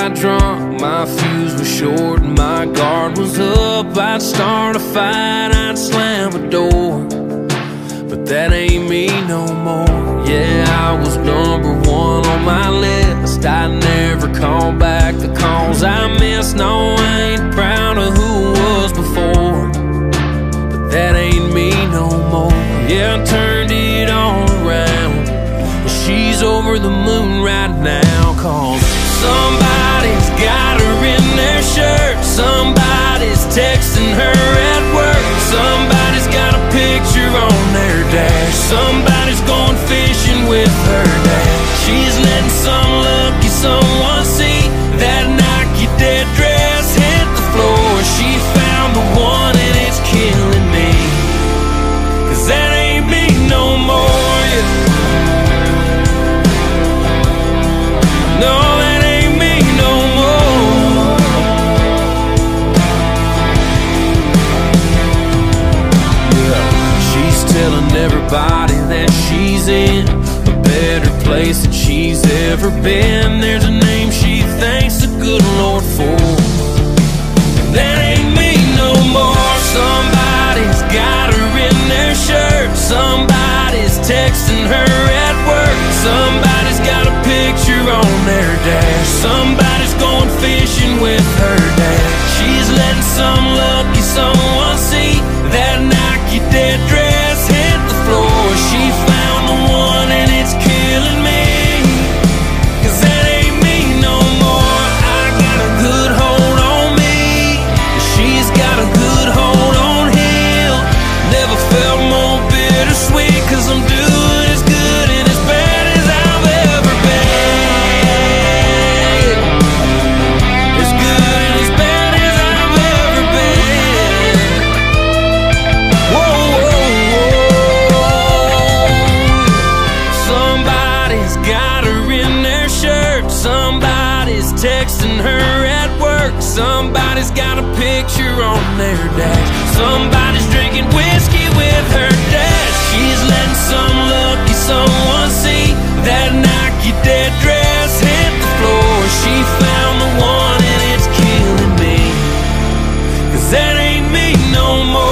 got drunk, my fuse was short and my guard was up. I'd start a fight, I'd slam a door, but that ain't me no more. Yeah, I was number one on my list. I never call back the calls I missed. No, I ain't proud of who was before, but that ain't me no more. Yeah, I turned it all around. She's over the moon right now, 'cause somebody's got her in their shirt. Somebody's texting her at work. Somebody's got a picture on their dash. Somebody's going fishing with her dad. She's letting some lucky someone see that Nike dead dress hit the floor. She found the one and it's killing me, 'cause that ain't me no more, yeah. No, that ain't me no more. Yeah, she's telling everybody that she's in a better place than she's ever been. There's a name she thanks the good Lord for, and that ain't me no more. Somebody's got her in their shirt. Somebody's texting her at work. Somebody's got a picture on their dash. Somebody's going fishing with her dad. She's letting some lucky someone see that Nike dead dress hit the floor. She found the one and it's killing me, 'cause that ain't me no more. I got a good hold on me, she's got a good hold on him. Never felt more bittersweet, 'cause I'm doing as good and as bad as I've ever been. As good and as bad as I've ever been. Whoa, whoa, whoa. Somebody's got her in their shirt. Somebody's texting her at work. Somebody's got a picture on their dash. Somebody's drinking whiskey with her dad. She's letting some lucky someone see that Nike dead dress hit the floor. She found the one and it's killing me, 'cause that ain't me no more.